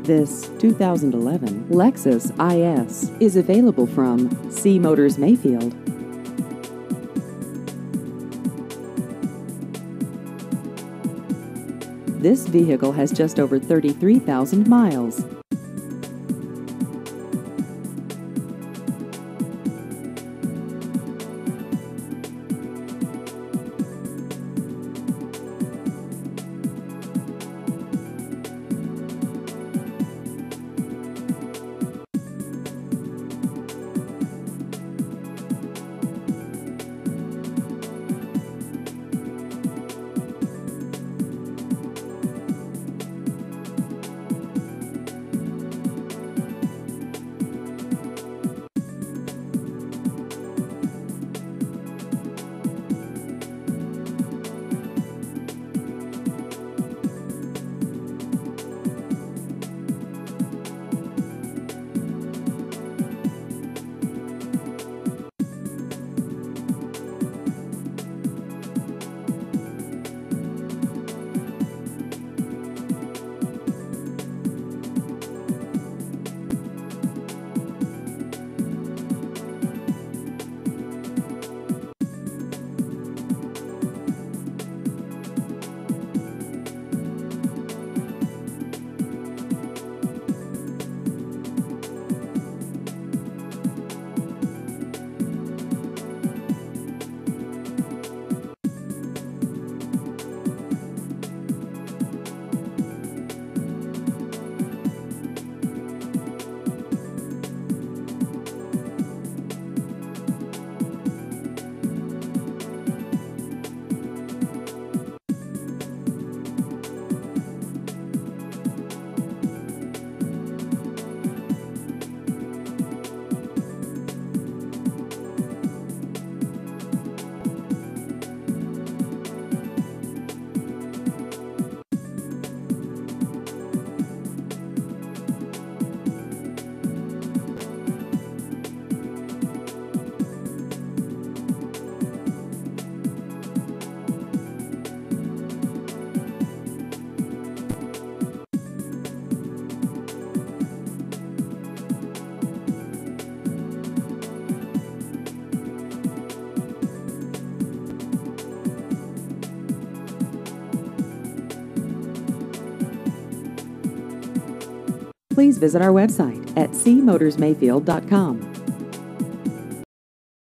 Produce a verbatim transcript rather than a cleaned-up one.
This two thousand eleven Lexus I S is available from C Motors Mayfield. This vehicle has just over thirty-three thousand miles. Please visit our website at c motors mayfield dot com.